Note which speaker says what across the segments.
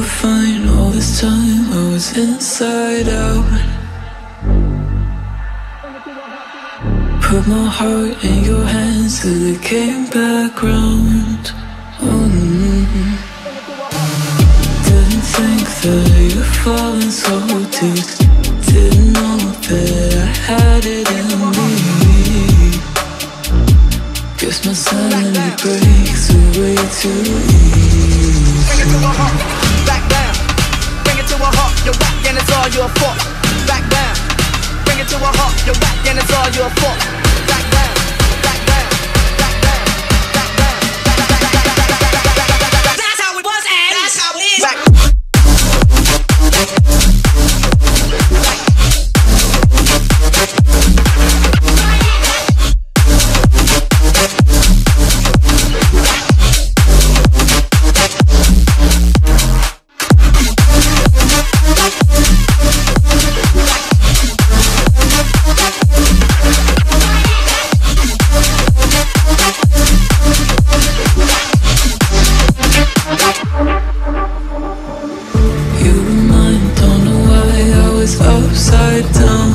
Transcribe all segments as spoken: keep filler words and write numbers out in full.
Speaker 1: were fine all this time, I was inside out. Put my heart in your hands till it came back round. Mm-hmm. Didn't think that you'd fallen so deep. Didn't know that I had it in me. Guess my sanity breaks away too easy.
Speaker 2: Bring it to a halt, back down. Bring it to a halt, you're back and it's all your fault. Back down. Bring it to a halt, you're back and it's all your fault. Back down, back down, back down, back down. That's how it was and that's how it is. Back.
Speaker 1: Upside down,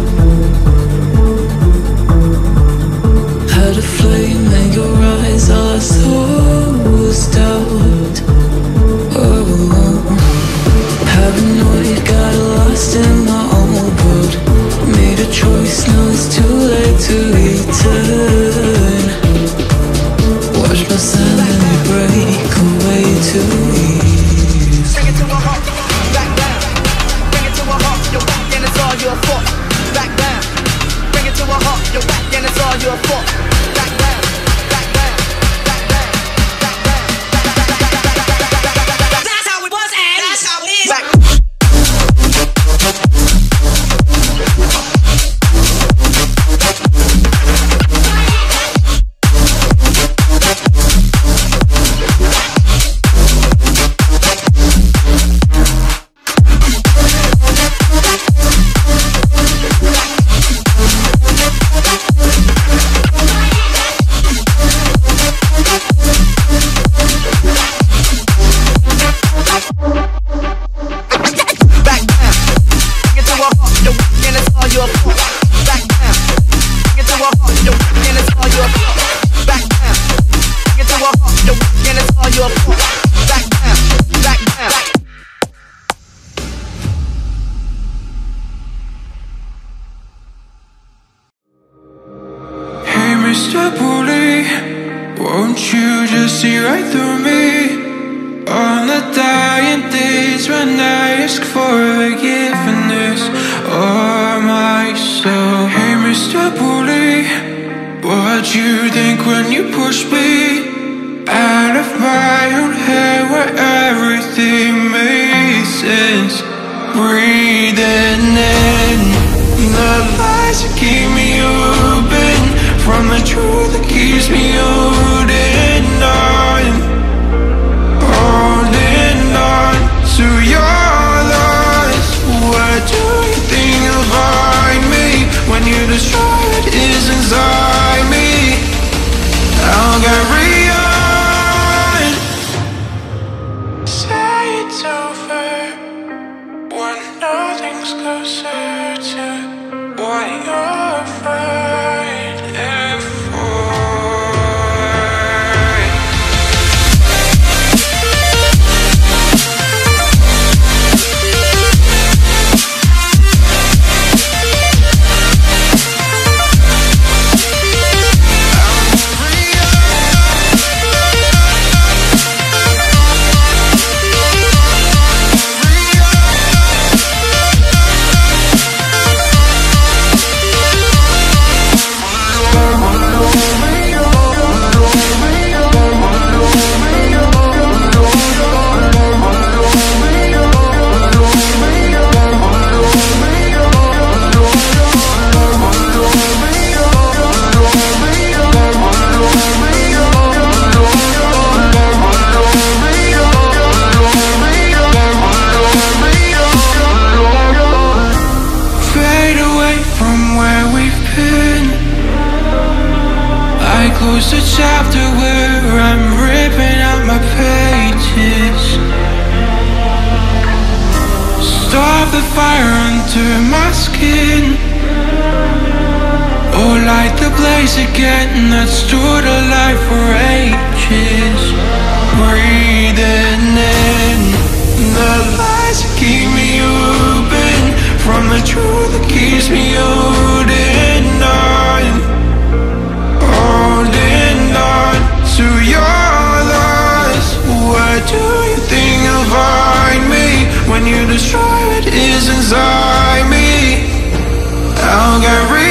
Speaker 1: had a flame in your eyes, all I saw was doubt. Oh, paranoid, got lost in my own world. Made a choice, now it's too late to return. Watch my sanity break away too easy.
Speaker 2: Bring it to a halt, back down. Bring it to a halt, you're back and it's all your fault. Back down. Bring it to a halt, you're back and it's all your fault. Back down, back down, back down, back down. That's how it was and that's how it is. Back.
Speaker 1: Mister Bully, won't you just see right through me? On the dying days when I ask for forgiveness or myself. Hey Mister Bully, what'd you think when you pushed me out of my own head where everything made sense? Breathing in the lies that keep me open from the truth that keeps me holding on, holding on to your loss. What do you think you'll find me when you destroy what is inside me? I'll carry on. Say it's over when nothing's closer to what you're afraid. under my skin. Oh, light the blaze again that stood alive for ages. Breathing in the lies that keep me open, from the truth that keeps me holding on, holding on to your loss. Where do you think you'll find me when you destroy what is inside me? I'll get rid